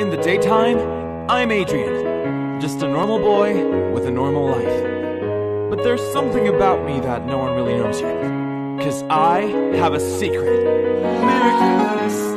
In the daytime, I'm Adrian, just a normal boy with a normal life. But there's something about me that no one really knows yet, 'cause I have a secret. Miraculous.